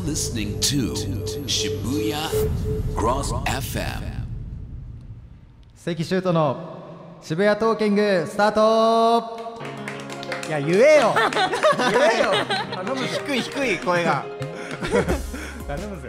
listening to Shibuya Cross FM. 関シュートの渋谷トーキングスタート。いや言えよ言えよ頼むぜ低い声が頼むぜ。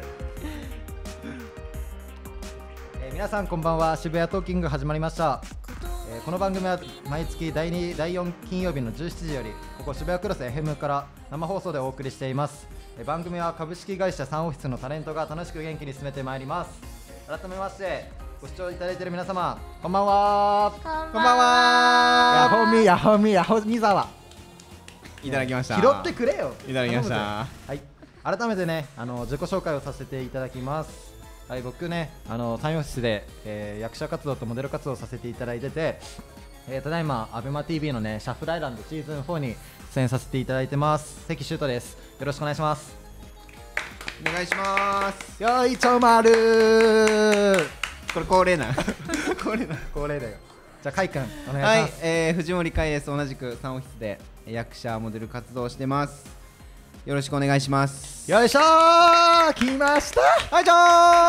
皆さんこんばんは。渋谷トーキング始まりました。この番組は毎月第2、第4金曜日の17時よりここ渋谷クロス FM から生放送でお送りしています。番組は株式会社サンオフィスのタレントが楽しく元気に進めてまいります。改めましてご視聴いただいている皆様こんばんは。 こんばんは。 ヤホミザワいただきました。 拾ってくれよ。 いただきました。 はい、改めてね自己紹介をさせていただきます。はい、僕ねサンオフィスで、役者活動とモデル活動をさせていただいてて、ただいまアベマ TV のねシャッフルアイランドシーズン4に出演させていただいてます。関シュートです。よろしくお願いします。 お願いします。 よいちょまるー。 これ恒例な恒例だよ。じゃあカイ君お願いします。 はい、藤森海です。同じくサンオフィスで役者モデル活動をしてます。よろしくお願いします。 よいしょー、来ました。 はいしょー。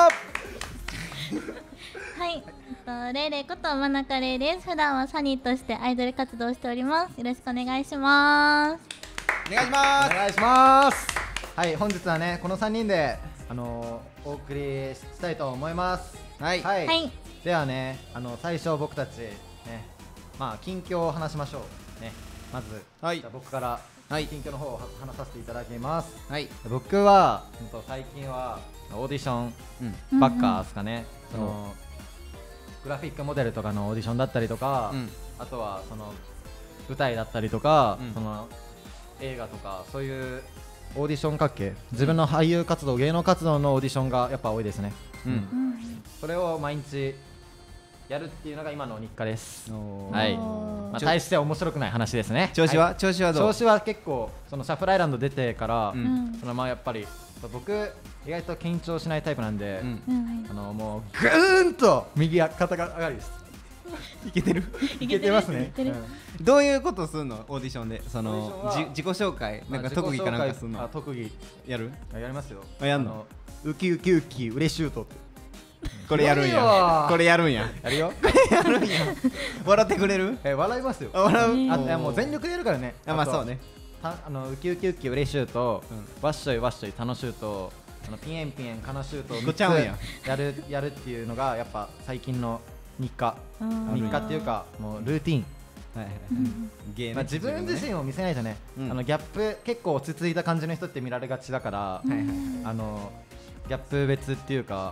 はい、レイレイこと真中レイです。普段はサニーとしてアイドル活動をしております。よろしくお願いします。 お願いします。 お願いします。はい、本日はねこの3人でお送りしたいと思います。 はい、 はい、 はい、 ではね最初僕たちね近況を話しましょうね。まず、 はい、 じゃあ僕からはい、 近況の方を話させていただきます。 はい、 僕は最近はオーディションばっかですかね。そのグラフィックモデルとかのオーディションだったりとか、あとはその舞台だったりとか、その映画とかそういうオーディション関係、自分の俳優活動、芸能活動のオーディションがやっぱ多いですね。それを毎日やるっていうのが今の日課です。はい、大して面白くない話ですね。 調子は、 はい、 調子はどう？ 調子は結構そのシャッフルアイランド出てから、やっぱり僕意外と緊張しないタイプなんで、もうグーンと右肩が上がりです。 いけてる？ いけてますね。 どういうことするの？オーディションでその自己紹介なんか特技かなんかするの？ 特技やる？ やりますよ。 やんの？ ウキウキウキ嬉しゅうとこれやるんや。これやるんや。 やるよ。 やるんや。笑ってくれる？ 笑いますよ。 笑う？ もう全力でやるからね。 まあそうね。 ウキウキウキ嬉しゅうとワッショイワッショイ楽しゅうとピエンピエン悲しゅうと3つやるっていうのがやっぱ最近の日課っていうかもうルーティン。自分自身を見せないとね、ギャップ結構落ち着いた感じの人って見られがちだから、ギャップ別っていうか、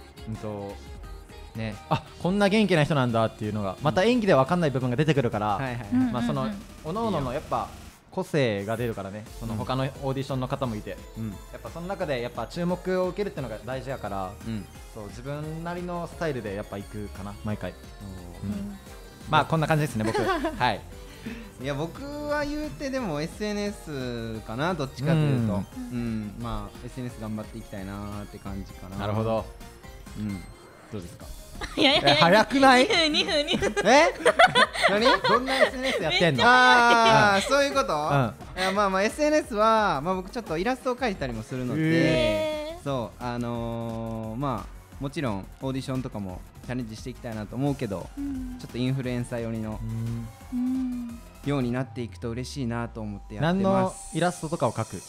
ね、こんな元気な人なんだっていうのがまた演技では分かんない部分が出てくるから、その各々のやっぱ個性が出るからね。その他のオーディションの方もいて、やっぱその中でやっぱ注目を受けるっていうのが大事やから、そう自分なりのスタイルでやっぱ行くかな毎回。こんな感じですね僕。はい。 いや僕は言うてでも SNS かな、どっちかというと、SNS 頑張っていきたいなーって感じかな。 なるほど。 どうですか？ いや早くない ？2分何？ どんな SNS やってんの？ そういうこと？SNS は僕ちょっとイラストを描いたりもするので、そうもちろんオーディションとかもチャレンジしていきたいなと思うけど、ちょっとインフルエンサー寄りのようになっていくと嬉しいなと思ってやってます。 何のイラストとかを描く？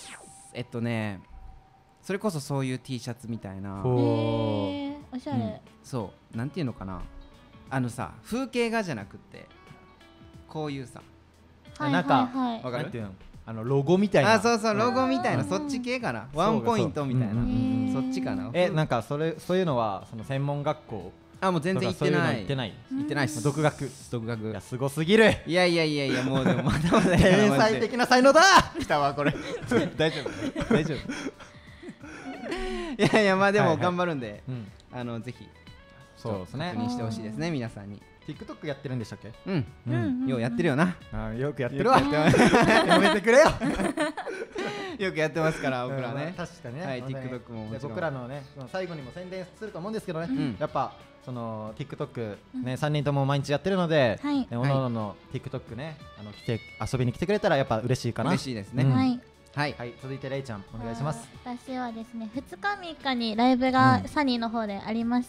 それこそそういう T シャツみたいな。 おしゃれ。 そうなんていうのかな、さ風景画じゃなくってこういうさなんかわかる？ ロゴみたいな。 そうロゴみたいな、そっち系かな。ワンポイントみたいな、そっちかな。 なんかそういうのはその専門学校？ もう全然行ってない。 行ってないっす。 独学。 いやすごすぎる。 いやもうでもまだまだ天才的な才能だ。 来たわこれ。大丈夫大丈夫。いやでも頑張るんで、ぜひそうですね、 確認してほしいですね皆さんに。 TikTok やってるんでしたっけ？ ようやってるよな。 よくやってるわ。やめてくれよ。 よくやってますから僕らね。 確かにね。 はい、TikTok ももちろん僕らのね最後にも宣伝すると思うんですけどね、やっぱその TikTok ね3人とも毎日やってるので、おのおのの TikTok ね来て遊びに来てくれたらやっぱ嬉しいかな。 嬉しいですね。 はい、 続いてレイちゃんお願いします。 私はですね、2日3日にライブがサニーの方でありまして、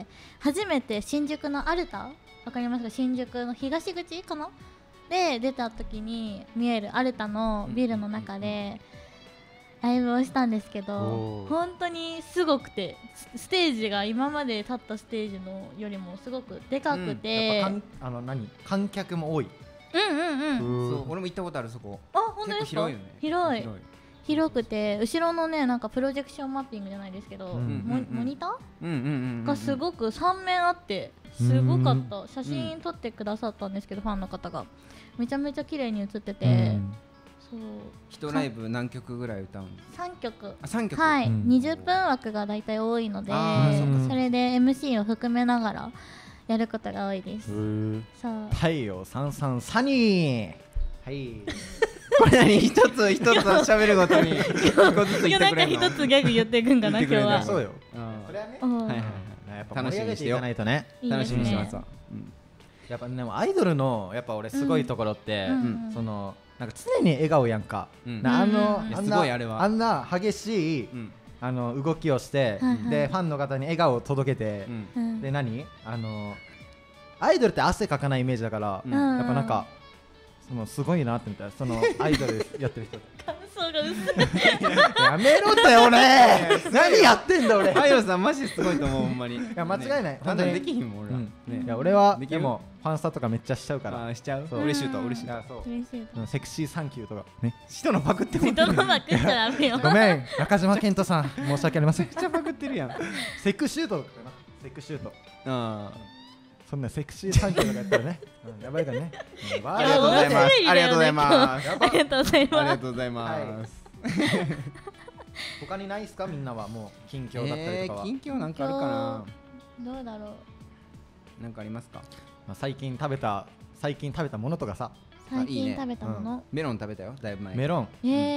初めて新宿のアルタ、わかりますか？新宿の東口かなで出た時に見えるアルタのビルの中でライブをしたんですけど、本当にすごくて、ステージが今まで立ったステージのよりもすごくでかくて、 やっぱ観客も多い。 そう俺も行ったことあるそこ。 あ、本当ですか？ 広いよね。 広くて、後ろのね、なんかプロジェクションマッピングじゃないですけど、モニターがすごく3面あってすごかった。写真撮ってくださったんですけど、ファンの方がめちゃめちゃ綺麗に映ってて、そう 1ライブ何曲ぐらい歌うんですか？ 3曲。 3曲、 はい、20分枠がだいたい多いので、それで MC を含めながらやることが多いです。 そう、太陽さんさんサニー。はい。 これ何一つ喋るごとに1個ずつ言ってくれるの？ なんか一つギャグ言っていくんかな今日は。 そうよ。それはね。やっぱ盛り上げていかないとね。 楽しみにしてますわ。 やっぱでもアイドルのやっぱ俺すごいところってそのなんか常に笑顔やんか。あんな激しい動きをしてでファンの方に笑顔を届けてでアイドルって汗かかないイメージだからやっぱなんかすごいなってみたいな、そのアイドルやってる人感想が薄い。 やめろって俺何やってんだ俺。 太陽さんマジすごいと思う。ほんまに。いや間違いない。 本当にできひんもん俺ら。 いや俺はでもファンスタとかめっちゃしちゃうから。 しちゃう。嬉しいと嬉しいと。 セクシーサンキューとかね。 人のパクっても。 人のパクっちゃダメよ。 ごめん中島健人さん申し訳ありません。 めっちゃパクってるやん。 セクシュートかな。セクシュート。そんなセクシーサンキューとかやったらね、やばいからね。 ありがとうございます。ありがとうございます。 ありがとうございます。 ありがとうございます。 他にないですかみんなはもう近況だったりとかは。 近況なんかあるかな。 どうだろう。なんかありますか。 最近食べたものとかさ。 最近食べたもの。 メロン食べたよだいぶ前。 メロン。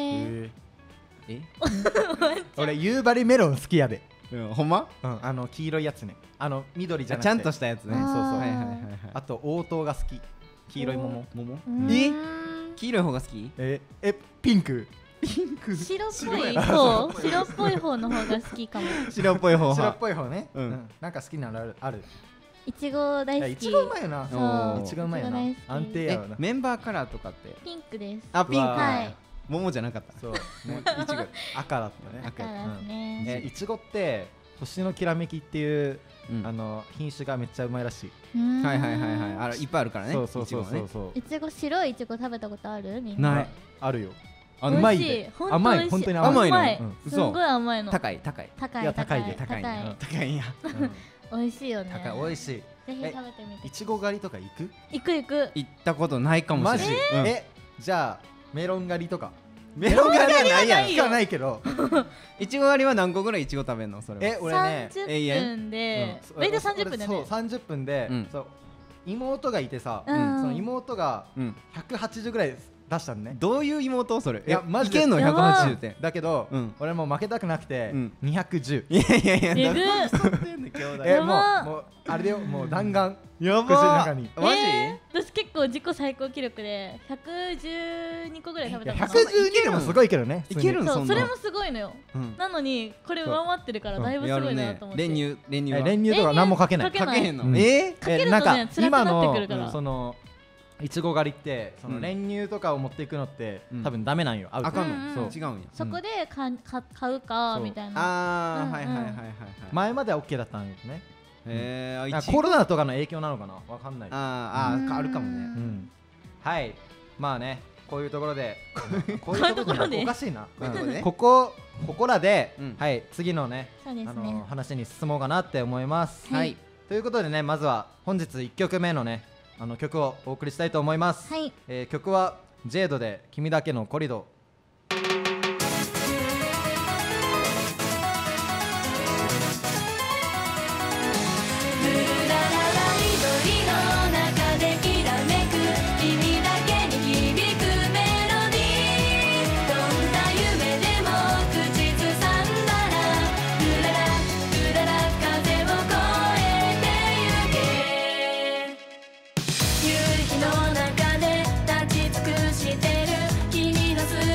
俺夕張メロン好きやで。 ほんま？ 黄色いやつね。緑じゃなくてちゃんとしたやつね。 そうそう。あと黄桃が好き。黄色い桃。 黄色い方が好き？ ピンク。 白っぽい方の方が好きかも。 白っぽい方。 白っぽい方ね。なんか好きなのある。 いちご大好き。 いちごうまいよな。いちごうまいよな。安定やな。 メンバーカラーとかってピンクです。 あ、ピンク。 はい。 桃じゃなかった。 そう。いちご赤だったね。 赤ですね。 いちごって星のきらめきっていう品種がめっちゃうまいらしい。 はいはいはいはい。いっぱいあるからね。 そうそうそう。 いちご白いいちご食べたことある？みんな。 ない。あるよ。 うまい。 甘い。本当に甘いの。 すごい甘いの。 高い。 高いんや。 美味しいよね。 美味しい。 ぜひ食べてみて。 いちご狩りとか行く？ 行く。 行ったことないかもしれない。 マジ？じゃあメロン狩りとか。 メロン狩りはないやん。 聞かないけど。 いちご狩りは何個ぐらいいちご食べんの？それは。 俺ね。 30分で。大体30分でね。 そう30分で。妹がいてさ、その妹が180ぐらい出したのね。 どういう妹それ？ いやマジでいけんの180点。 だけど俺も負けたくなくて210。 いやもうあれだよ、もう弾丸。 やばー。マジ？ 私結構自己最高記録で112個ぐらい食べた。 112でもすごいけどね。 いけるん？それもすごいのよ。なのにこれ上回ってるからだいぶすごいなと思って。 練乳とか何もかけない。 かけへんの？ かけるとね辛くなってくるから。 そのいちご狩りってその練乳とかを持っていくのって多分ダメなんよ。 あかんの？違うんや。 そこで買うかみたいな。 ああはいはいはいはい。 前までは OK だったんですね。コロナとかの影響なのかな、わかんない。 あるかもね。 はい、まあね、こういうところでこういうところでおかしいな。ここらではい次のね話に進もうかなって思います。はい、ということでね、まずは本日1曲目のね曲をお送りしたいと思います。曲はジェイドで君だけのコリドー。 夕日の中で立ち尽くしてる君の姿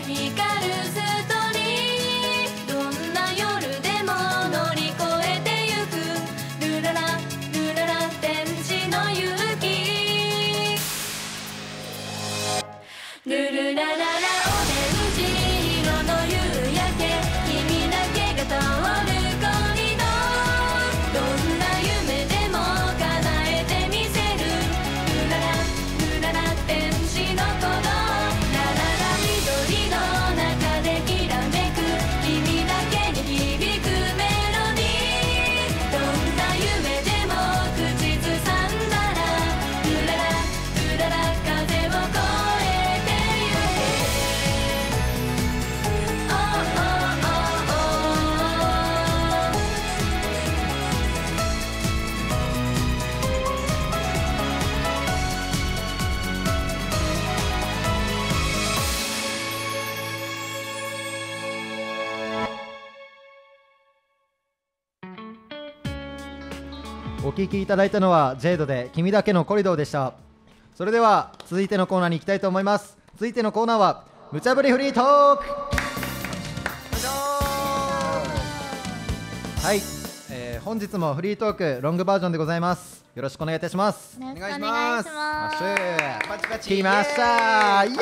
光るストーリーどんな夜でも乗り越えてゆくルララルララ天使の勇気ルルラララオレンジ色の夕焼け君だけが通るコリドーどんな夢でも叶えてみせるルララルララ天使の鼓動ラララ緑の中できらめく君だけに響くメロディーどんな夢でも口ずさんだらルララルララ風を越えてゆけ Oh oh oh oh お聞きいただいたのはジェイドで君だけのコリドーでした。それでは続いてのコーナーに行きたいと思います。続いてのコーナーは無茶ぶりフリートーク。はい、本日もフリートークロングバージョンでございます。よろしくお願いいたします。 よろしくお願いしお願いします。 パチパチ来ましたー、ヤッホーヤッホ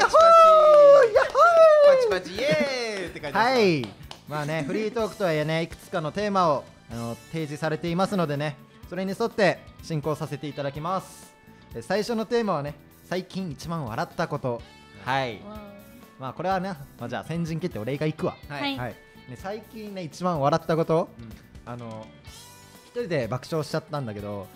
ーパチパチイエーイって感じです。 はいまあねフリートークとはいえねいくつかのテーマを提示されていますのでねそれに沿って進行させていただきます。最初のテーマはね最近一番笑ったこと。はいまあこれはね、じゃあ先陣切って俺が行くわ。 はいはいね、最近ね一番笑ったこと、一人で爆笑しちゃったんだけど、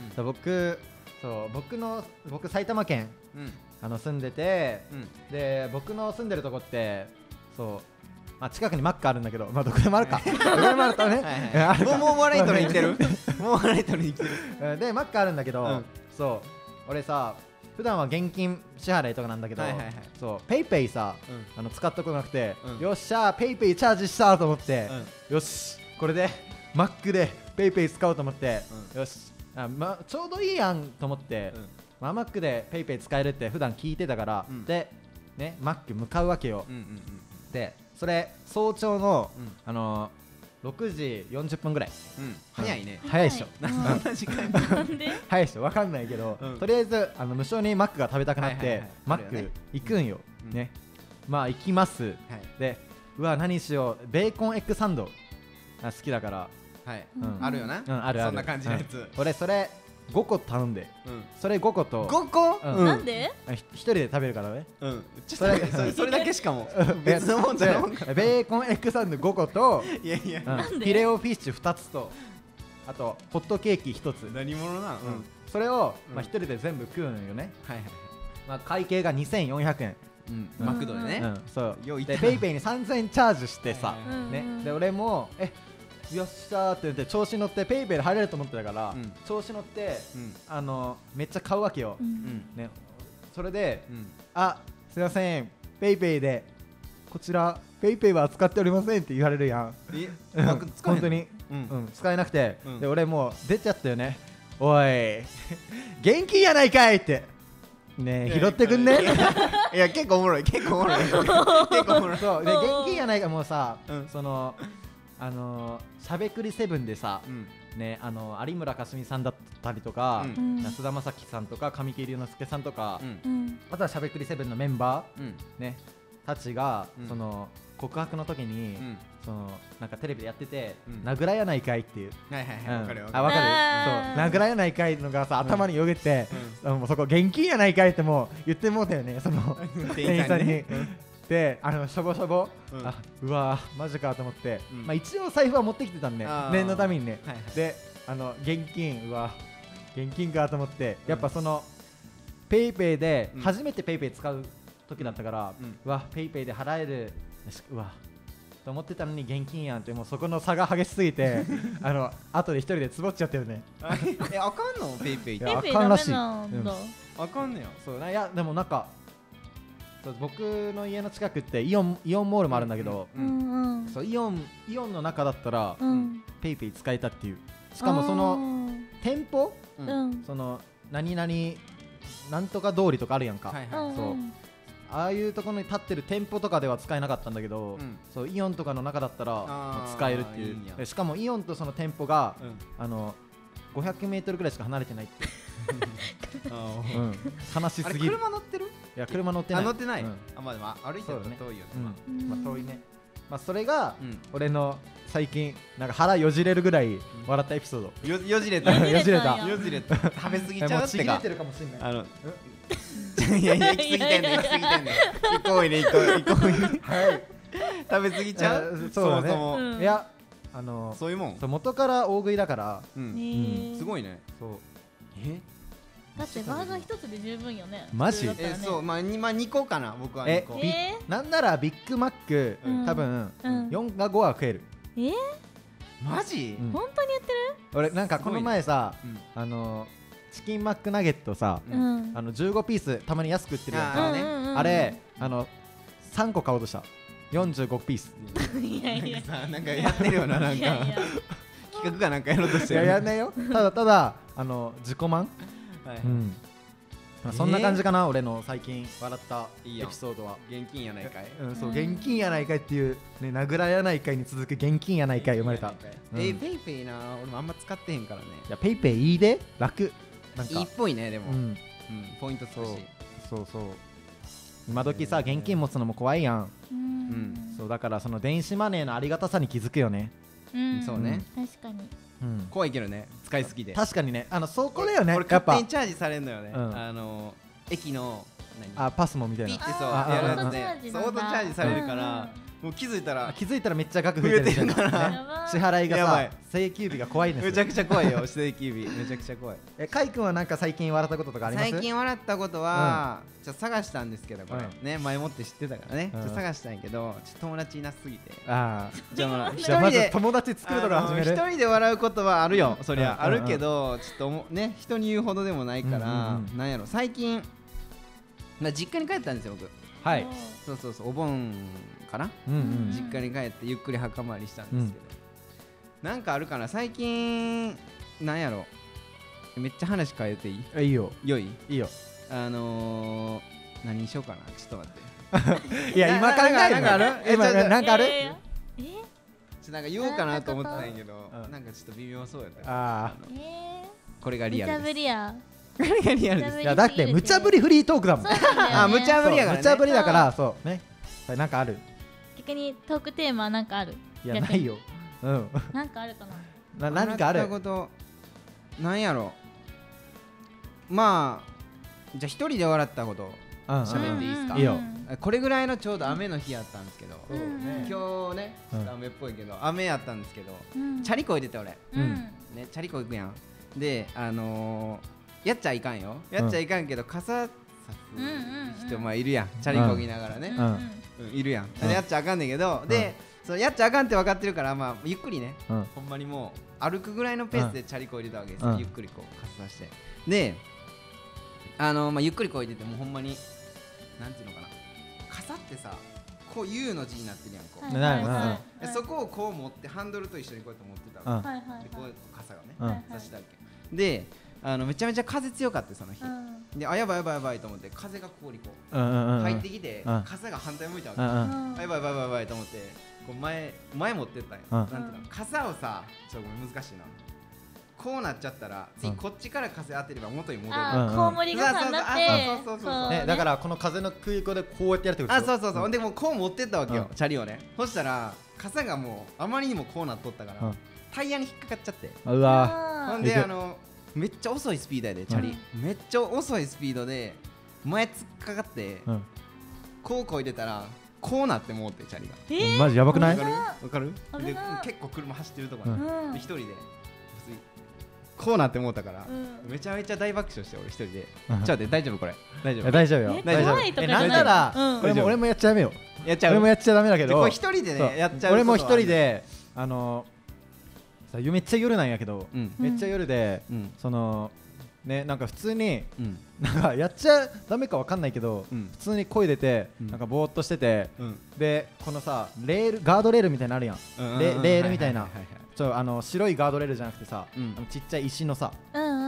僕埼玉県住んでて、で僕の住んでるとこってまあ、近くにマックあるんだけど、まあ、どこでもあるかどこでもあるとねもう笑い取りに来てるもう笑い取りに来てるでマックあるんだけど、そう俺さ普段は現金支払いとかなんだけど、そうペイペイさ、使ったことなくて、よっしゃーペイペイチャージしたと思って、よしこれでマックでペイペイ使おうと思って、よしちょうどいいやんと思って、マックでペイペイ使えるって普段聞いてたから、でねマック向かうわけよ。でそれ早朝の、6時40分ぐらい、 早いね。 早いっしょ何時間なんで早いっしょ分かんないけど、とりあえず無償にマックが食べたくなってマック行くんよ、ねまあ行きます、でうわ何しようベーコンエッグサンド好きだから、 あるよな。 あるあるそんな感じのやつ。 俺それ5個頼んで、それ5個と 5個なんで一人で食べるからね。 それだけしかも別のもんじゃない。 ベーコンエッグサンド5個といやいやフィレオフィッシュ2つとあとホットケーキ1つ、 何者なの。 それを一人で全部食うんよね。まあ会計が2400円。 マクドでね。 そうでペイペイに3000円チャージしてさ、ねで俺もよっしゃーって言って調子乗ってペイペイで入れると思ってたから、調子乗ってめっちゃ買うわけよ。ねそれですいませんペイペイでこちらペイペイは使っておりませんって言われるやん。本当に使えなくて、で俺もう出ちゃったよね。おい現金やないかいってね拾ってくんね。 いや結構おもろい結構おもろいそうで現金やないかもうさそのしゃべくり7でさね有村架純さんだったりとか菅田将暉さんとか神木隆之介さんとかあとはしゃべくり7のメンバーねたちがその告白の時になんかテレビでやってて殴らやないかいっていうわかるわかるそう殴らやないかいのがさ頭によぎってもうそこ現金やないかいってもう言ってもうたよねその店員さんに。でしょぼしょぼうわマジかと思ってまあ一応財布は持ってきてたんで念のためにねで現金現金かと思ってやっぱそのペイペイで初めてペイペイ使う時だったからうわペイペイで払えるうわと思ってたのに現金やんってもうそこの差が激しすぎて後で一人でつぼっちゃったよね。 あかんのペイペイってペイペイダメなんだ。 あかんねや。 そういやでもなんか僕の家の近くってイオンモールもあるんだけど、そうイオンの中だったらペイペイ使えたっていう。しかもその店舗その何々なんとか通りとかあるやんか。そうああいうところに立ってる店舗とかでは使えなかったんだけど、そうイオンとかの中だったらまあ使えるっていう。でしかもイオンとその店舗が500メートルぐらいしか離れてないって悲しすぎる。 車乗ってる？ いや車乗ってない。 乗ってない。まあでも歩いてると遠いよね。 まあ遠いね。まあそれが俺の最近なんか腹よじれるぐらい笑ったエピソード。 よじれた。 よじれた。 よじれた。食べ過ぎちゃうってか。 ちぎれてるかもしれない。 いやいや行き過ぎてんねん行き過ぎてんねん。行こうね行こう。はい。食べ過ぎちゃう？ そうだね。 いやそういうもん。 元から大食いだから。 すごいね。そう。 だってバーガー一つで十分よね。 マジ？ そうまあ2個かな僕は2個。 なんならビッグマック多分4か5は食える。 マジ？ 本当に言ってる？ 俺なんかこの前さチキンマックナゲットさ15ピースたまに安く売ってるやん。あれ3個買おうとした45ピース。 いやいやなんかやってるよななんか企画がなんかやろうとしてる。 いややんないよ。ただ自己満。そんな感じかな俺の最近笑ったエピソードは。 現金やないかい。 そう現金やないかいっていうね殴らやないかいに続く現金やないかい生まれた。 ペイペイな俺もあんま使ってへんからね。 いやペイペイいいで楽。 いいっぽいねでも。ポイントつくし。 そう今時さ現金持つのも怖いやん。そうだからその電子マネーのありがたさに気づくよね。 そうね。 確かに。 怖いけどね使いすぎで。 確かにねそこだよね。 俺勝手にチャージされるのよね。駅のパスモみたいな。 ピッてそうやるんでオートチャージされるからもう気づいたらめっちゃ額増えてるから支払いがさ請求日が怖いんですよ。 めちゃくちゃ怖いよ請求日めちゃくちゃ怖い。 カイ君はなんか最近笑ったこととかあります？ 最近笑ったことはちょっと探したんですけどこれね前もって知ってたからねちょっと探したんやけどちょっと友達いなすぎて。 じゃあまず友達作るとか始める。 一人で笑うことはあるよそりゃあるけどちょっとね人に言うほどでもないからなんやろ最近実家に帰ったんですよ僕。 はい。 そうお盆かな。実家に帰ってゆっくり墓参りしたんですけどなんかあるかな最近なんやろめっちゃ話変えていい？ いいよ。 良い？ いいよ。 何にしようかなちょっと待って。 いや今考える。なんかある？ なんか言おうかなと思ってたんやけどなんかちょっと微妙そうやった。これがリアルです。 無茶ぶりや。 これがリアルです。 いやだって無茶ぶりフリートークだもん。 無茶ぶりやからね。 無茶ぶりだからそうね。なんかある？ 逆にトークテーマなんかある？ いやないよ。 なんかあるかな。 何かある？ なんやろ。まあじゃあ一人で笑ったこと喋っていいですか？ いいよ。 これぐらいのちょうど雨の日やったんですけど今日ねちょっと雨っぽいけど雨やったんですけどチャリこいでて俺ねチャリこ行くやん。でやっちゃいかんよやっちゃいかんけど傘さす人まあいるやんチャリこぎながらねいるやん。やっちゃあかんねんけどでやっちゃあかんって分かってるからまあゆっくりねほんまにもう歩くぐらいのペースでチャリこいでたわけですよ。ゆっくりこう傘さしてでゆっくりこいでてもうほんまになんていうのかな傘ってさこう U の字になってるやんこうそこをこう持ってハンドルと一緒にこうやって持ってたわけでこう傘がねさしたわけでめちゃめちゃ風強かったその日でやばいと思って風がここにこう入ってきて傘が反対向いたわけ。やばいと思ってこう前持ってったんや。なんていうの傘をさちょっと難しいなこうなっちゃったら次こっちから風当てれば元に戻る。 コウモリ傘になってそうだからこの風の空港でこうやってやるってこと？ そうでもこう持ってったわけよチャリをね。そしたら傘がもうあまりにもこうなっとったからタイヤに引っかかっちゃってうわほんでめっちゃ遅いスピードやでチャリめっちゃ遅いスピードで前突っかかってこうこいでたらこうなってもうってチャリがマジやばくない？ わかる？で結構車走ってるとこに一人でこうなってもうたからめちゃめちゃ大爆笑して俺一人でちょっと待って大丈夫これ大丈夫大丈夫よ大丈夫。なんなら俺もやっちゃダメよ。俺もやっちゃダメだけど一人でねやっちゃう。 俺も一人でめっちゃ夜なんやけどめっちゃ夜でそのねなんか普通になんかやっちゃダメかわかんないけど普通に声出てなんかぼーっとしててでこのさレールガードレールみたいなのあるやんレールみたいな白いガードレールじゃなくてさちっちゃい石のさ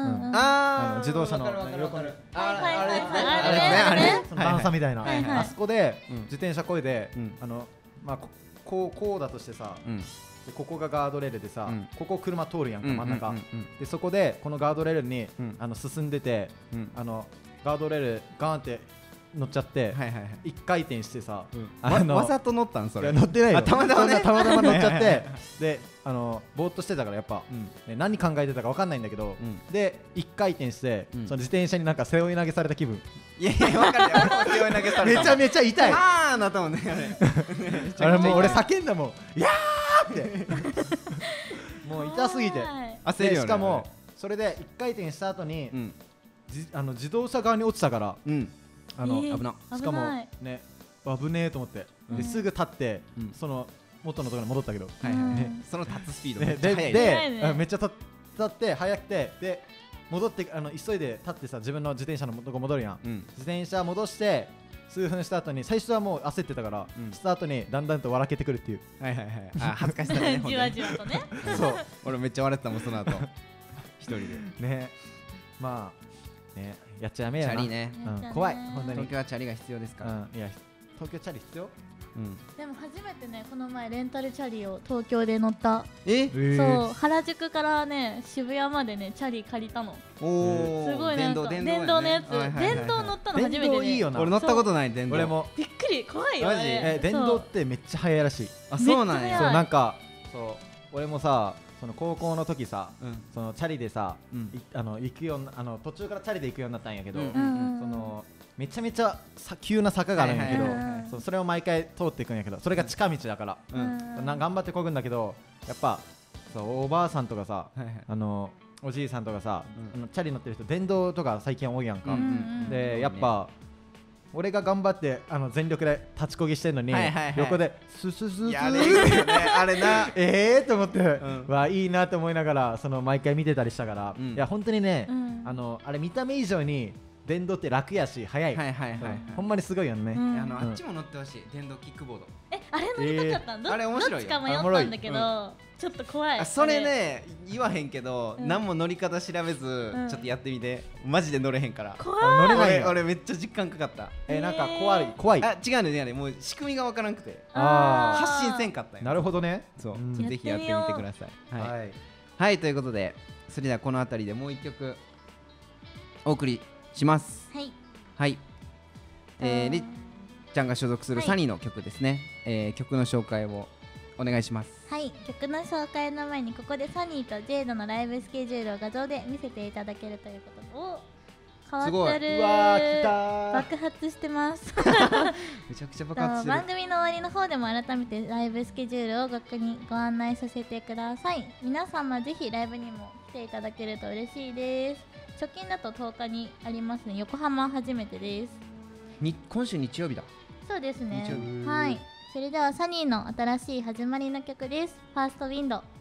自動車の横にあれその段差みたいな、 はいはいあそこでうん自転車こいで、 うんまあこうだとしてさ、でここがガードレールでさ、 うんここ車通るやんか、真ん中、 うんうんでそこでこのガードレールに、 うん進んでて、 うんガードレールガーンって乗っちゃって、 はいはいはい一回転してさ、 わざと乗ったんそれいや乗ってないよ、 あたまたまねそんなたまたま乗っちゃっはいはいはいてでぼーっとしてたからやっぱ、ね、何考えてたか分かんないんだけど、 うんで一回転して、 うんその自転車になんか背負い投げされた気分、 いやいやわかるよ背負い投げされためちゃめちゃ痛い。 あーなったもんねあれあれもう俺叫んだもん、いやーってもう痛すぎて、 焦るよねでしかもそれで一回転した後に、 うん自動車側に落ちたから、 うん危なしかも危ないね危ねえと思って、 うんですぐ立って、 うんその元のところに戻ったけど、 はいはいはいねその立つスピードめでっちゃ速いで速いねめっちゃ立って速くてで戻って急いで立ってさ自分の自転車のとこ戻るやん、 うん自転車戻して数分した後に最初はもう焦ってたから、 うんした後にだんだんと笑けてくるっていうはいはいはいあ恥ずかしさがねじわじわとねそう俺めっちゃ笑ってたもんその後一人でねまあねやっちゃダメやなチャリね怖い本当に東京はチャリが必要ですからいや東京チャリ必要うんでも初めてねこの前レンタルチャリを東京で乗ったえそう原宿からね渋谷までねチャリ借りたのおすごいなんか電電動のやつはいはいはいはい電動乗ったの初めて電動ねいいよな俺乗ったことない電動俺もびっくり怖いよマジね電動ってめっちゃ速いらしいあそうなんやめっちゃ速いそうなんかそう俺もさその高校の時さうんそのチャリでさうん行くような途中からチャリで行くようになったんやけど、 うんうんそのめちゃめちゃ急な坂があるんやけど、 はいはいはいそうそれを毎回通っていくんやけどそれが近道だから、 うん頑張ってこぐんだけどやっぱそうおばあさんとかさはいはいおじいさんとかさ、 うんチャリ乗ってる人電動とか最近多いやんか、 うんでやっぱ俺が頑張って全力で立ちこぎしてんのに、 はいはいはい横でススススいやあれいいよねあれなと思って、 んいいなと思いながら毎回見てたりしたから、 うんいや本当にね、 うんあれ見た目以上に電動って楽やし速い、 はいはいはいはいほんまにすごいよね、 うんあっちも乗ってほしい電動キックボードあれ乗りたかったあれ面白いよどっちか迷ったんだけどちょっと怖いあそれね言わへんけどうん何も乗り方調べずんちょっとやってみてマジで乗れへんから怖乗れないよ俺めっちゃ実感かかったなんか怖いあ違うねもう仕組みがわからんくてあ発信せんかったよなるほどねそううんぜひやってみてくださいはいはいはいということでそれではこの辺りでもう一曲お送りしますはいはいりっちゃんが所属するはいサニーの曲ですね曲の紹介をお願いしますはい曲の紹介の前にここでサニーとジェイドのライブスケジュールを画像で見せていただけるということを変わってるうわー来たー爆発してますめちゃくちゃ爆発してる番組の終わりの方でも改めてライブスケジュールをご案内させてください皆様ぜひライブにも来ていただけると嬉しいです直近だと10日にありますね横浜初めてです今週日曜日だそうですね日曜日はいそれではサニーの新しい始まりの曲ですファーストウィンド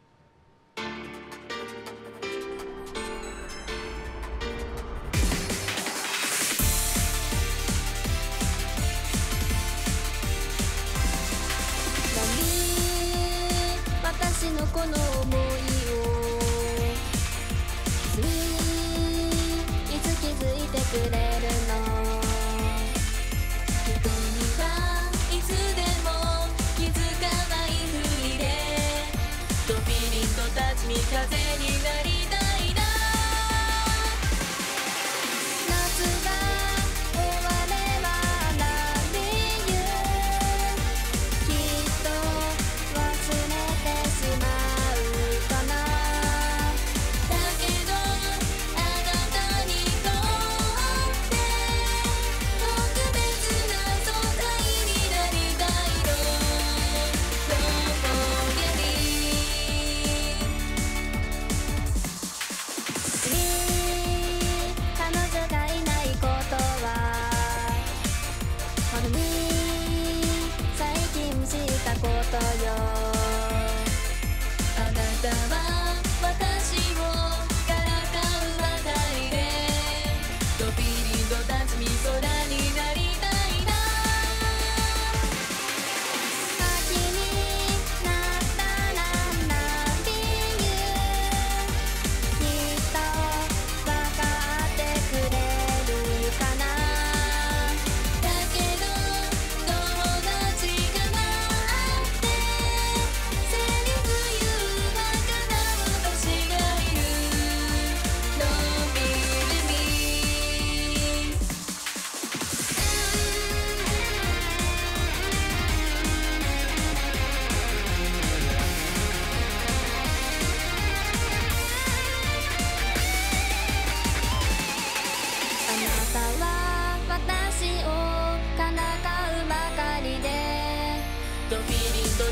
私のこの想いをいつ気づいてくれるの人にはいつでも気づかないふりで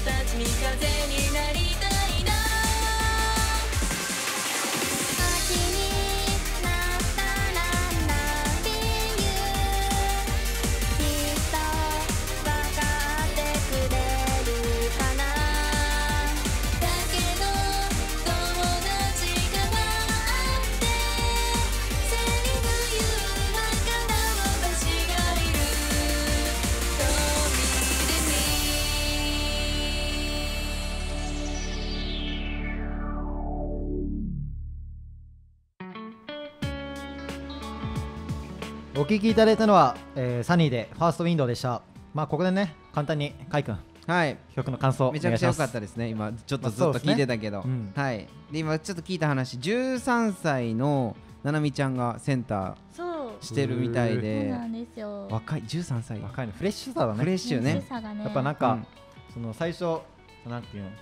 たち味風になりたいな秋になったらなりゆきっとわかってくれるかなだけど友達があってセリフ言うわから私がいる飛び出お聞きいただいたのは、サニーでファーストウィンドウでした。まあここでね簡単にカイ君はい曲の感想めちゃくちゃ良かったでですね。今ちょっとずっと聞いてたけど、はいで今ちょっと聞いた話、13歳のななみちゃんがセンタそうーしてるみたいそうで、 なんですよ。 若い13歳若いのフレッシュさだね。 フレッシュね。 さがねやっぱなんか、 うんその最初なんていうの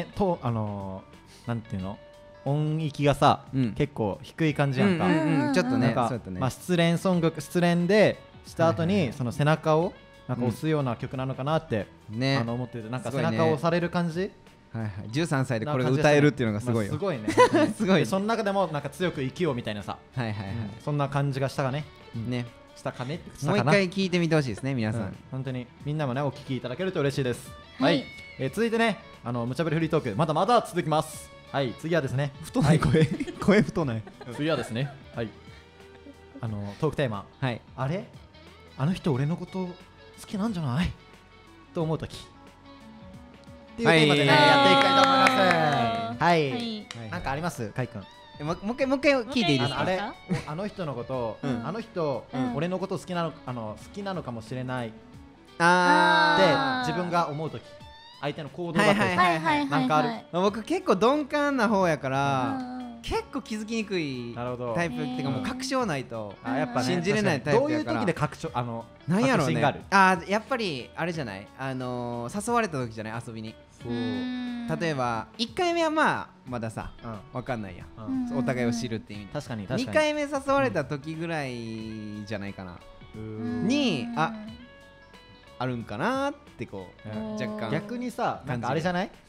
なんていうの音域がさ、 うん結構低い感じやんか、 ちょっとねなんかそうやったねまあ失恋でした後に、 はいはいはいその背中をなんか押すような曲なのかなって、 ね思ってて、なんかすごいね背中を押される感じ、 はいはい、13歳でこれが歌えるっていうのがすごいよ、 まあすごいねすごいでその中でもなんか強く生きようみたいなさ、 はいはいはい、 そんな感じがしたかね、 ねしたかねもう一回聞いてみてほしいですね皆さん、 本当にみんなもねお聞きいただけると嬉しいです。 はい続いてね無茶ぶりフリートークまだまだ続きます。はい次はですね太ない声、声太ない次はですねはいトークテーマ、 はいあれあの人俺のこと好きなんじゃないと思うときっていうテーマでね、 はいやっていきたいと思います。はい、 はいなんかありますかいくん。 もう一回聞いていいですか。 あれあの人のこと、 うんあの人、 うん俺のこと好きなのかもしれないってあ自分が思うとき、相手の行動だったりさ、 はいはいはいはいなんかあるはいー僕結構鈍感な方やから、 うん結構気づきにくいなるほどタイプっていうか、もう確証ないとあやっぱね信じれないタイプやから。 どういう時で確証なんやろうね確信がある。 やっぱりあれじゃない、誘われた時じゃない遊びに。例えば1回目はまださわかんないや、 うんお互いを知るっていう意味で。 確かに確かに。 2回目誘われた時ぐらいじゃないかな、にあるんかなってこううん若干逆にさ、なんかあれじゃない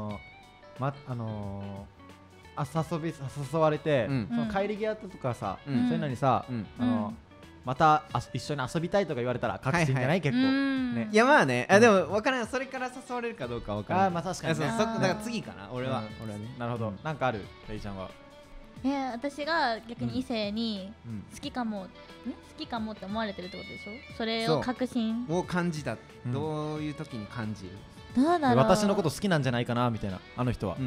誘われて、 うんその帰り際とかさ、 うんそういうのにさ、 うんまた一緒に遊びたいとか言われたら確信じゃない、 はいはい結構、ねいやまあね、でも分からん、それから誘われるかどうか分からん。 まあ確かにねいやそうだから次かな、俺はうんね。 なるほど、なんかあるレイちゃんは。 私が逆に異性にうん好きかもって思われてるってことでしょ。それをそう確信を感じた、 うんどういう時に感じる。 どうだろう。 私のこと好きなんじゃないかなみたいな、あの人は、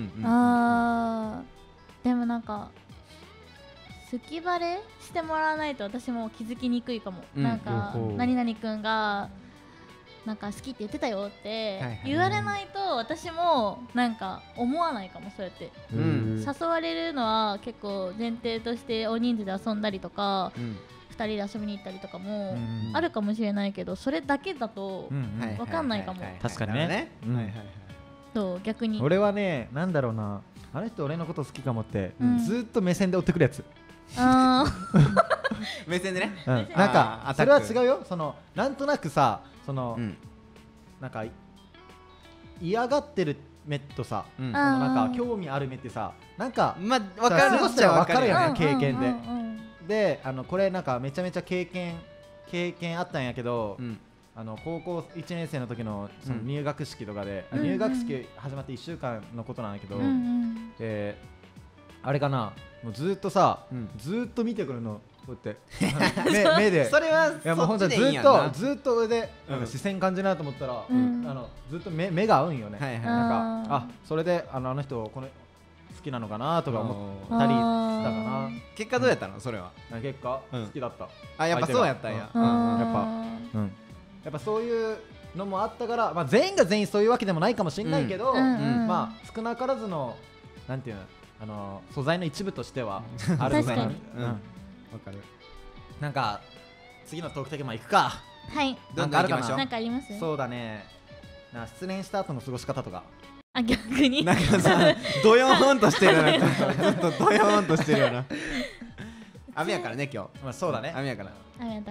でもなんか好きバレしてもらわないと私も気づきにくいかも、 うんなんかほうほう何々くんがなんか好きって言ってたよってはいはい言われないと私もなんか思わないかも。そうやってうん誘われるのは結構前提として大人数で遊んだりとかうん 2人で遊びに行ったりとかもうんあるかもしれないけど、それだけだとうんうんはいわかんないかも確かにねなるほどねうんはいはいはいと逆に俺はね、なんだろうな、あの人俺のこと好きかもって、 うんずーっと目線で追ってくるやつ、 あ目線でね。 なんあかーそれは違うよ、なんとなくさ、 うんなんか嫌がってる目とさ、 うんなんか興味ある目ってさ、なんかまあ分かるっちゃ分かるよね。 よね経験でうんうんうんで、これなんかめちゃめちゃ経験あったんやけど、 うん高校1年生の時のそのうん入学式とかで、 うん入学式始まって1週間のことなんだけど、 うんうんあれかな、もうずーっとさ、 うんずーっと見てくるの、こうやって目でそれはいやもう本当そっちでいいんにずっとやな。 ずっと上でなんうんか視線感じないと思ったら、 うんずっと目が合うんよね、 はいはいなんかあーそれであの人この好きなのかなとか思あったりしたかあー結果どうやったのそれは。 な、結果、 うん好きだった、 あやっぱそうやったんや。 うんあーやっぱそういうのもあったから、まあ、全員が全員そういうわけでもないかもしれないけど、 うんまあ少なからずのなんていうの素材の一部としてはあるのかな確かにうんわかる。 なんか次のトークテーマいくか。 はい、 どんどん行きましょうなん。かあります？ そうだね、失恋した後の過ごし方とか。 あ、逆になんかさ、ドヨーンとしてるよな、ずっとドヨーンとしてるよな。雨やからね、今日。 まあそうだね、 雨やから。 あれだから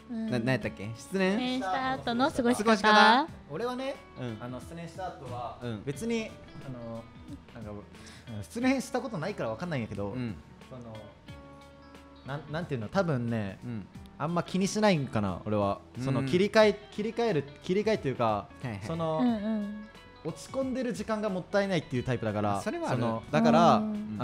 なんやったっけ、失恋。 失恋した後の過ごし過ごし方方。 俺はね、 うん失恋した後は、 うん別になんか失恋したことないからわかんないんやけど、 うんそのなんていうの、多分ね、 うんあんま気にしないんかな俺は。そのうん切り替えっていうか、 はいはいその、 うんうん落ち込んでる時間がもったいないっていうタイプだから、 それはあるだから、 うん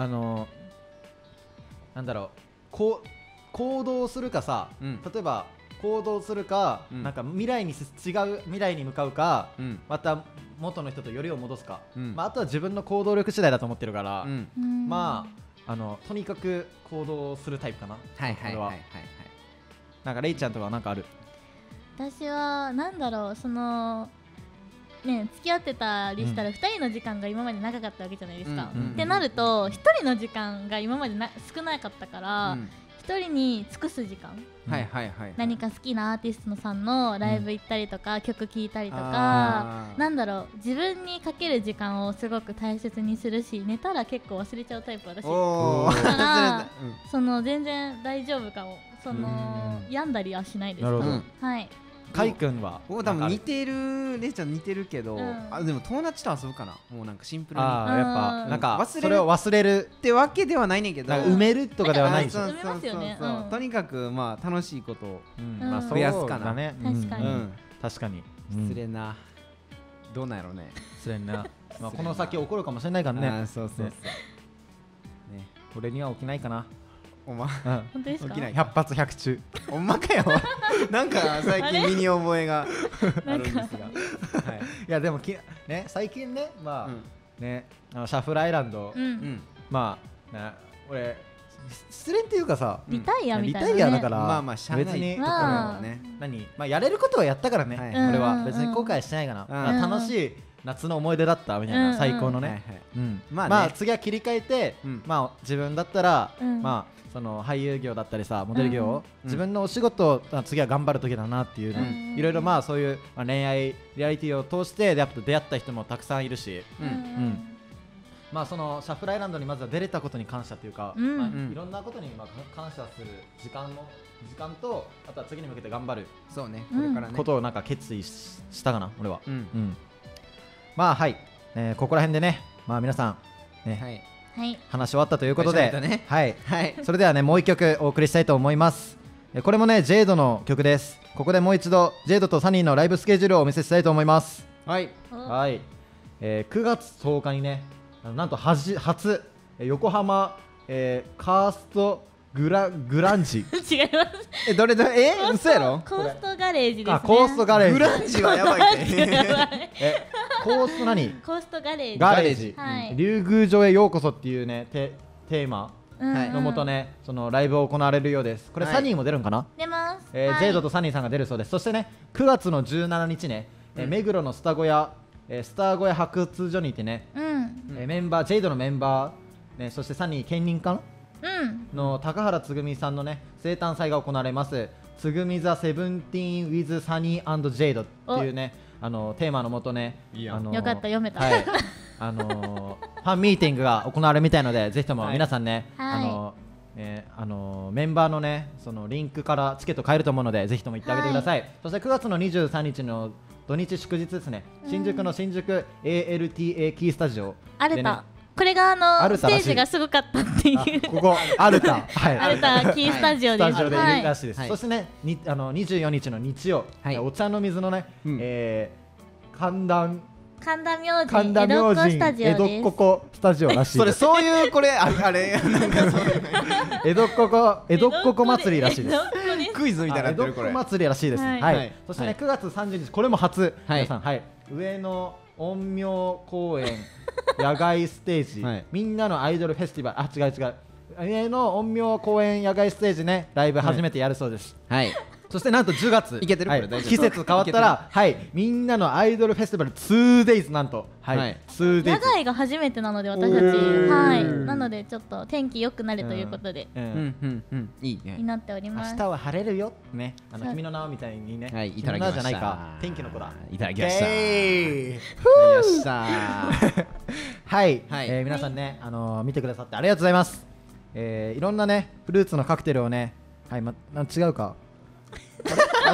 なんだろう、行動するかさ、 うん例えば行動するか、 うんなんか違う未来に向かうか、 うんまた元の人とよりを戻すか、 うんあとは自分の行動力次第だと思ってるから、 うんうんまあとにかく行動するタイプかな。 はいはいはいはいはい。 なんかレイちゃんとかなんかある？ 私はなんだろう、そのね、付き合ってたりしたら2人の時間が今まで長かったわけじゃないですか、 うんうんってなると1人の時間が今まで少なかったから、 うん 1人に尽くす時間、 はいはいはい。 何か好きなアーティストさんのライブ行ったりとか、曲聴いたりとか、 あーなんだろう、自分にかける時間をすごく大切にするし、寝たら結構忘れちゃうタイプ私。 おーだからうんその全然大丈夫かも、その病んだりはしないです。 なるほど。 うんはい。 カイ君は僕多分似る。 てる、レイちゃん似てるけど、 うんあでも友達と遊ぶかな。もうなんかシンプルに。 ああ、やっうんぱなんか忘れるそれを忘れる、 ってわけではないねんけど、 なんか埋めるとかではないでしょ。 そう埋めますよねそうそううんとにかくまあ楽しいことを。 まあうん増やすかなそうだね。 確かにうん確かに。 失礼な。どうなんやろうね。 失礼な。まあこの先起こるかもしれないからあね。 ーそうそうそう。 ねね、 俺には起きないかな。 おまうん。 本当ですか？ 起きない。 100発100中。 ほんまかよ。なんか最近身に覚えがあるんですが。はい。 いやでもね、最近ね、まうんあね、シャッフルアイランドう、。 うんん。 まあね、俺失恋っていうかさ、 リタイアみリたいな、ね。 タイアだから、 まあまあしゃあない別にところはね。 まあやれることはやったからね、 はい俺はうん別に後悔してないかな、 うんまあ楽しい夏の思い出だったみたいな、 うん最高のね、 はいはい。 うんまあねまあ次は切り替えて、 うんまあ自分だったら、 うんまあその俳優業だったりさ、モデル業、 うん自分のお仕事を次は頑張る時だなっていうね、いろいろまあそういう、まあ、恋愛リアリティを通して出会った人もたくさんいるし、 うんまあそのシャッフルアイランドにまずは出れたことに感謝というか、 うんまあうんいろんなことにまあ感謝する時間と、あとは次に向けて頑張るそうね。 うんこれからね。 ことをなんか決意したかな、俺は。 うん。 まあはい、ここら辺でね、まあ皆さん、ねはい。 はい。 話終わったということで、 はい喋ったねはい、 はい。 それではねもう一曲お送りしたいと思います。これもねジェイドの曲です。ここでもう一度ジェイドとサニーのライブスケジュールをお見せしたいと思います。 はい。 はい、9月10日にね、なんと初横浜、カーストグランジ違います。 どれ嘘やろ？ コーストガレージですね。 あコーストガレージグランジはやばいって。 コースト何コーストガレージ。 ガレージ、 はい竜宮城へようこそっていうねテーマはいのもとね、そのライブを行われるようです。これ、 はいサニーも出るんかな、 出ます。 ジェイドとサニーさんが出るそうです。そしてね9月の17日ね、目黒のスター小屋発掘所にいてね、 うん。 メンバージェイドのメンバー、ね、そしてサニー兼任かなうん。 の高原つぐみさんのね生誕祭が行われます。つぐみザセブンティーン with サニー&ジェイドっていうねテーマのもとね、 いいやんよかった読めた。 はい、ファンミーティングが行われるみたいので、ぜひとも皆さんね、 はいメンバーのねそのリンクからチケット買えると思うので、ぜひとも行ってあげてください。そして9月の23日の土日祝日ですね、新宿の新宿 ALTA キースタジオでね、 アルタ。これがスアルタらしいテージがすごかったっていう。 ここアルタ、はい、 アルタキースタジオです。 スタジオでいるらしいです。 はいそしてね、24日の日曜、 はいお茶の水のね、 うん神田神田明神神田江戸っ子明神スタジ江戸っオです。 子スタジオらしいそれです。 そういうこれあれなんかそういう江戸っ子祭りらしいです。 江戸っ子です。 クイズみたいにな江戸っってるこれ。 子祭りらしいです。 はいはいそしてね、 はい 9月30日これも初、 はい皆さん、はい、上野陰陽公園野外ステージ、 はいみんなのアイドルフェスティバル、あ、違う上野陰陽公園野外ステージね、ライブ初めてやるそうです。 はい。 そしてなんと10月いけてるはいこれ大丈夫季節変わったら、はい、みんなのアイドルフェスティバル 2days なんと、はいはい 2days 野外が初めてなので私たち、はい、なのでちょっと天気良くなるということで、 うんうんいいねに。なっており明ます。 日は晴れるよね、 そう君の名はみたいにね、 はいい君ただきましたの名じゃないか、天気の子だ。 いただきました。 イエーイよっしゃー。 はい、 はい皆さんね、見てくださってありがとうございます。いろんなねフルーツのカクテルをね、はい、違うか。あれ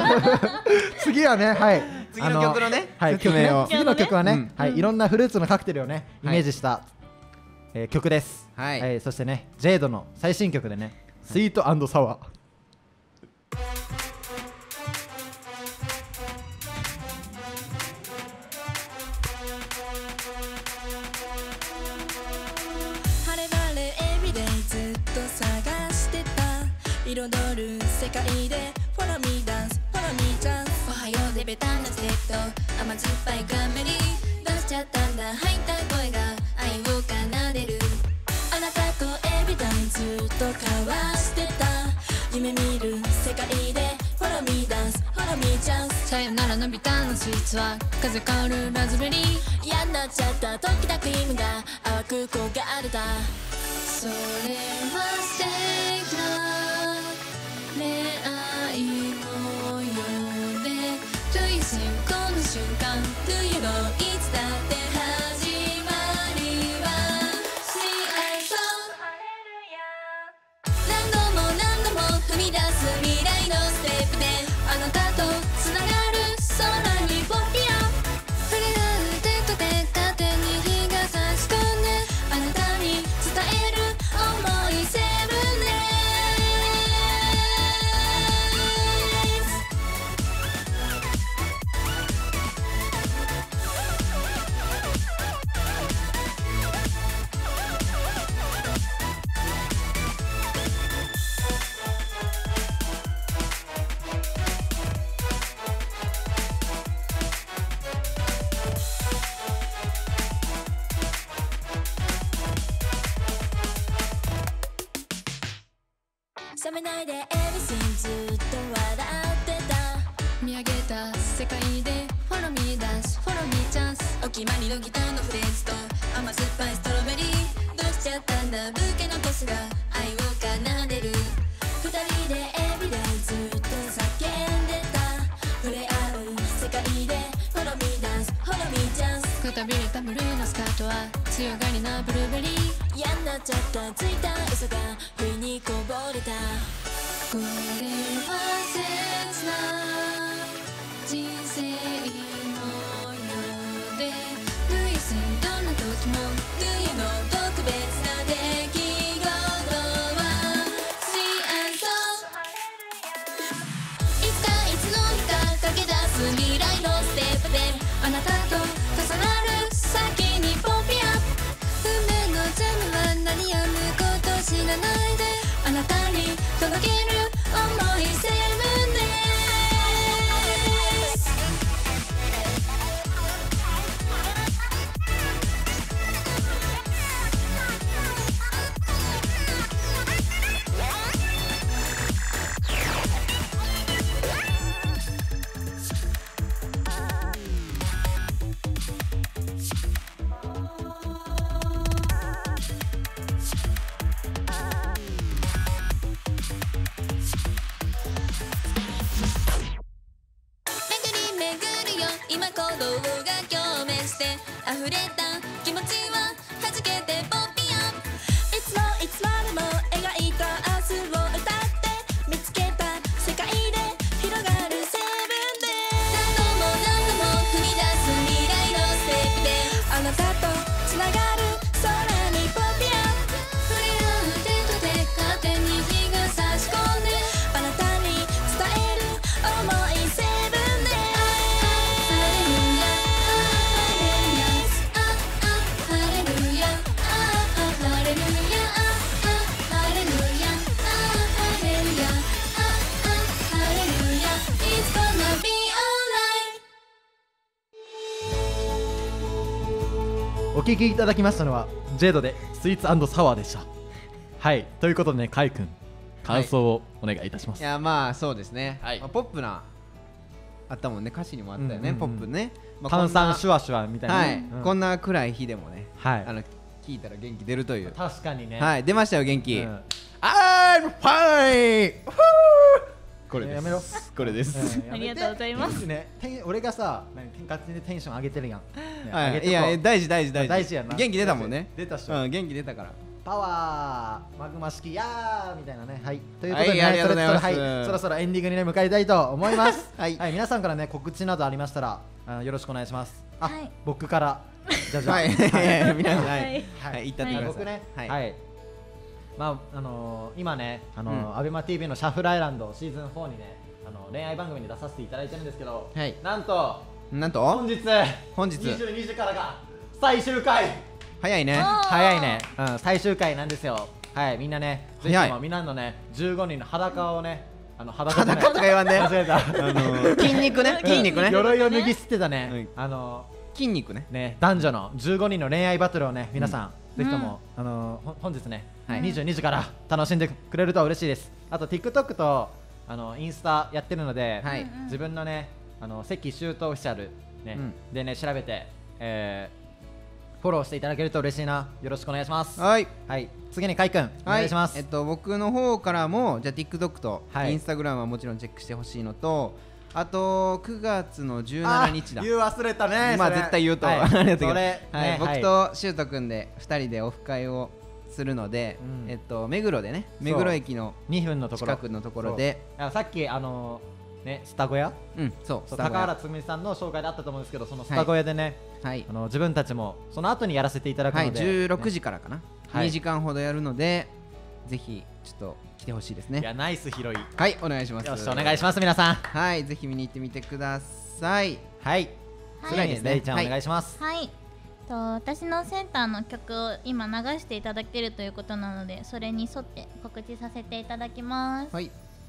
次はね、はい、 次の曲のねはい、 説明を次の曲はね、 うんはい、いろんなフルーツのカクテルをねイメージした、曲です。 はい、 そしてね、ジェイドの最新曲でね、スイート&サワー。 晴れ晴れエビデイずっと探してた彩る世界でフォローミーダンスフォローミーチャンスおはようでベタなステップ甘酸っぱいカメリ出しちゃったんだ吐いた声が愛を奏でるあなたとエビダンずっと交わしてた夢見る世界でフォローミーダンスフォローミーチャンスさよならのビタのスイーツは風香るラズベリー嫌になっちゃった時だクリームが淡く焦がれたそれは素敵な恋愛模様で Do you think この瞬間 Do you know いつだって始まりは幸せ何度も何度も踏み出す未来のステップであなたとつながる空にポッピア触れ合う手と手縦に日が差し込んであなたに伝える想いセブンデ冷めないでエビシンずっと笑ってた見上げた世界でフォローミーダンスフォローミーチャンスお決まりのギターのフレーズと甘酸っぱいストロベリーどうしちゃったんだブーケのトスが愛を奏でる二人でエビデイずっと叫んでた触れ合う世界でフォローミーダンスフォローミーチャンスくたびれたブルーのスカートは強がりなブルーベリー嫌になっちゃったついた嘘が不意にこぼれたこれは切な人生模様で Do you think どんな時も Do you know 特別な出来事は幸せいつかいつの日か駆け出す未来のステップであなたと重なる先にポッピアップ運命のジャムは鳴り止むこと知らないであなたに届ける想いセブンデイズ巡るよ今鼓動が共鳴して溢れた気持ちは弾けてポッピアップいつもいつまでも描いた明日を歌って見つけた世界で広がるセブンデイ何度も何度も踏み出す未来のステップであなたとつながる空にポッピアップ触れ合う手と手勝手に日が差し込んであなたに伝える想いセブンデイお聴きいただきましたのはジェイドでスイーツ&サワーでした。はい、ということでね、カイ君感想をお願いいたします。 いやまあそうですね、 はいまあポップなあったもんね、歌詞にもあったよね、ポップね、まあ炭酸シュワシュワみたいなはい、 ね、 こんな暗い日でもね、 はい聞いたら元気出るという、 確かにね、 はい、出ましたよ元気、 うん、I'm fine これです、 やめろこれです、 ありがとうございます。 ね、俺がさ、勝手にテンション上げてるやん。 はい、いや大事大事大事大事やな。 元気出たもんね、 出たっしょ。 うん、元気出たから、 パワーマグマ式やーみたいなね。はい、ということでね、 はい、ありがとうございます。 そろそろエンディングにね迎えたいと思いますはい皆さんからね告知などありましたらよろしくお願いします。 はい僕からじゃじゃはい、皆さん、はい、 はいはい、言ったってください。 僕ね、 はい、 まあ今ねアベマ TV のシャッフルアイランドシーズン4にね恋愛番組に出させていただいてるんですけど、 はいなんとなんと本日22時からが最終回。 早いね。 早いね、最終回なんですよ。はい、みんなね、ぜひ早いともみんなのね15人の裸をね裸とか言わんで。 間違えた筋肉ね、筋肉ね。 鎧を脱ぎ捨てたね筋肉ね。 ね、男女の15人の恋愛バトルをね、皆さん、ぜひとも、本日ね、 はい 22時から楽しんでくれると嬉しいです。あと TikTok とインスタやってるので、 はい自分のね関シュートオフィシャル、ねでね調べて、フォローしていただけると嬉しいな。よろしくお願いします。 はい。 はい、次にかいくんお願いします。 僕の方からもじゃあ TikTok とはい Instagram はもちろんチェックしてほしいのと、あと9月の17日だ。 言う忘れたね。 まあそれ絶対言うと、 はいありがとうございそれます。はい、 ね僕とシュート君で2人でオフ会をするので、目黒でね、目黒駅の 2分のところ近くのところで、 そうさっきねスタ小屋、 そう高原つぐみさんの紹介であったと思うんですけど、そのスタ小屋でね、 はい、 自分たちもその後にやらせていただくはい、 ので、 16時からかな、 はい 2時間ほどやるので、ぜひちょっと来てほしいですね。 いやナイス拾い。 はい、お願いします。 よしお願いします皆さん。 はい、ぜひ見に行ってみてください。 はい。 それはですねレイちゃんはいお願いします。 はい私のセンターの曲を今流していただけるということなので、それに沿って告知させていただきます。 はい。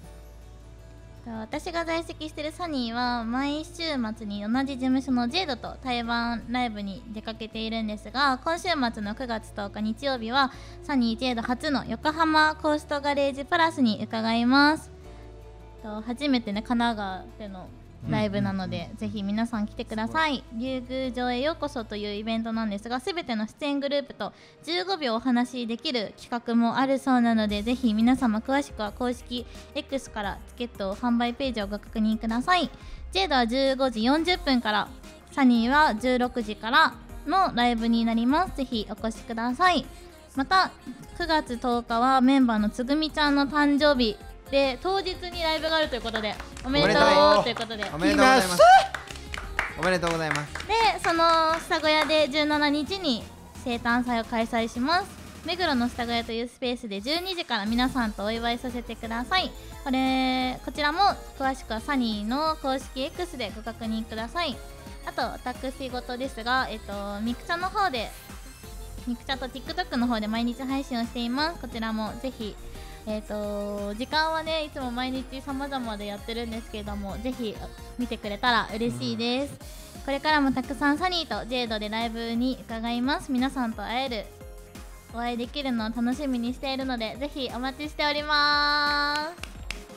私が在籍しているサニーは毎週末に同じ事務所のジェイドと台湾ライブに出かけているんですが、今週末の9月10日日曜日はサニージェイド初の横浜コーストガレージプラスに伺います。初めてね神奈川でのライブなので、ぜひ皆さん来てください。竜宮城へようこそというイベントなんですが、すべての出演グループと15秒お話しできる企画もあるそうなので、ぜひ皆様詳しくは公式 X からチケット販売ページをご確認ください。ジェイドは15時40分から、サニーは16時からのライブになります。ぜひお越しください。また9月10日はメンバーのつぐみちゃんの誕生日で、当日にライブがあるということで、おめでとうということで、 おめでとうございます。おめでとうございます。 でそのスタ小屋で17日に生誕祭を開催します。目黒のスタ小屋というスペースで12時から皆さんとお祝いさせてください。こちらも詳しくはサニーの公式 X でご確認ください。あと私事ですが、ミクチャの方で、ミクチャと TikTok の方で毎日配信をしています。こちらもぜひ時間はねいつも毎日様々でやってるんですけれども、ぜひ見てくれたら嬉しいです。これからもたくさんサニーとジェイドでライブに伺います。皆さんとお会いできるのを楽しみにしているので、ぜひお待ちしております。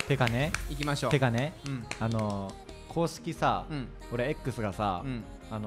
てかね、 行きましょう。 てかね、 うん公式さ、 うん俺 X がさ、 うん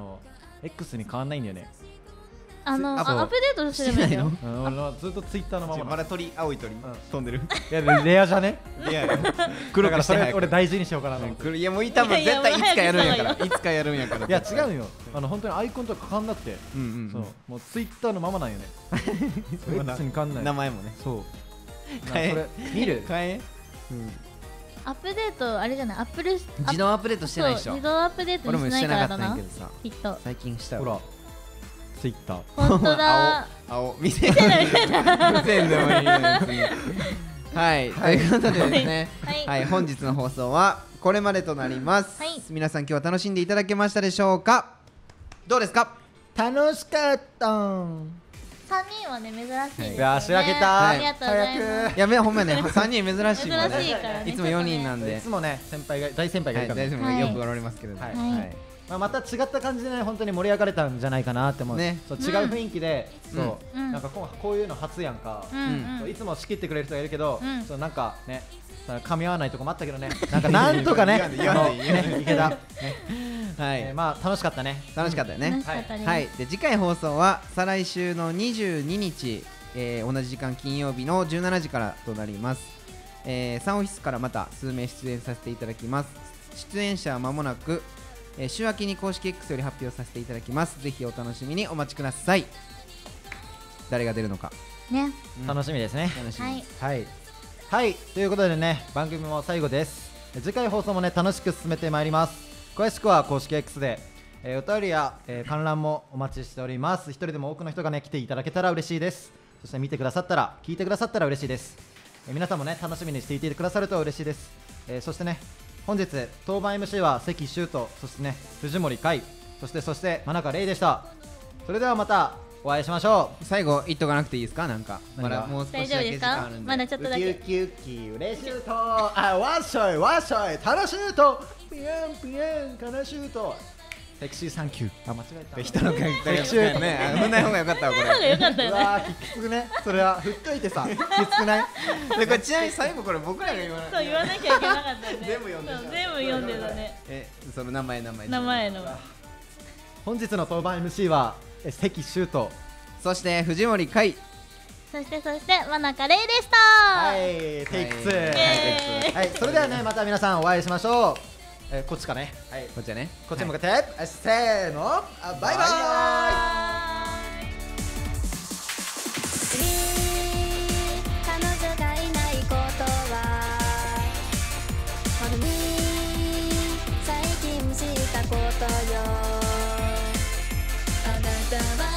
X に変わんないんだよね。 そうアップデートすればいいんだよ。 俺はずっとツイッターのまままだ鳥、青い鳥飛んでる。 いやレアじゃね。 いやいや、 黒からそれして早く俺大事にしようかなと思って。 いやもう多分絶対いつかやるんやから、いつかやるんやから。 いや違うよ、本当にアイコンとか変わんなくて、 うんそうもうツイッターのままなんよね。X に変わんない。 名前もね。 そう。 変えそれ見る。 変え。 アップデートあれじゃない、アップル自動アップデートしてないでしょ。 そう自動アップデート俺もにしないしてなかったからだな、 んやけどさ、 きっと。 最近したよ。 ほら、ツイッター。 本当だ。 青見せんでもいいですね。はい、ということでですね、はい、本日の放送はこれまでとなります。皆さん今日は楽しんでいただけましたでしょうか。どうですか。 楽しかった 3人はね珍しいですね。 いやしらけた。 ありがとうございます。 やべえ、ほんまやね、3人珍しいもんね。 珍しいからね。 いつも4人なんでいつもね大先輩がいるから、 大丈夫、よくおられますけど。 また違った感じでね本当に盛り上がれたんじゃないかなって思う。ね、そう違う雰囲気で、そうなんかこういうの初やんか。いつも仕切ってくれる人がいるけど、そうなんかね噛み合わないとこもあったけどね、なんとかねいけた。はい、まあ楽しかったね。 楽しかったよね。はい、で次回放送は再来週の22日、同じ時間金曜日の17時からとなります。サンオフィスからまた数名出演させていただきます。出演者は間もなく週明けに公式 X より発表させていただきます。ぜひお楽しみにお待ちください。誰が出るのかね、 楽しみですね。 はいはい、ということでね、番組も最後です。次回放送もね楽しく進めてまいります。詳しくは公式 X で、お便りや、観覧もお待ちしております。一人でも多くの人がね来ていただけたら嬉しいです。そして見てくださったら、聞いてくださったら嬉しいです。皆さんもね楽しみにしていてくださると嬉しいです。そしてね、本日当番 MC は関修斗、そしてね藤森海、そして真中玲でした。それではまたお会いしましょう。 最後言っとかなくていいですか？なんかまだもう少しだけ時間あるんで。 まだちょっとだけ。 ウキウキ嬉しゅうと、わっしょいわっしょい楽しゅうと、ピエンピエン悲しゅうと、セクシーサンキュー。間違えた。 人の感覚ね。踏んない方が良かったわこれ。 それよかったよね。 うわきつくね。それは振っといてさ、きつくない？ でこれちなみに最後これ僕らが言わない。 そう言わなきゃいけなかったよね。 全部読んでた。 全部読んでたね。 その名前の。 本日の当番 MC は関修斗、 そして藤森海、 そして真中玲でした。 はい、テイク2。はい、それではねまた皆さんお会いしましょう。こっちかね。はい、 こっちね。 こっちに向かって、せーの、バイバイ。 彼女がいないことはほんに最近知ったことよ。あなたは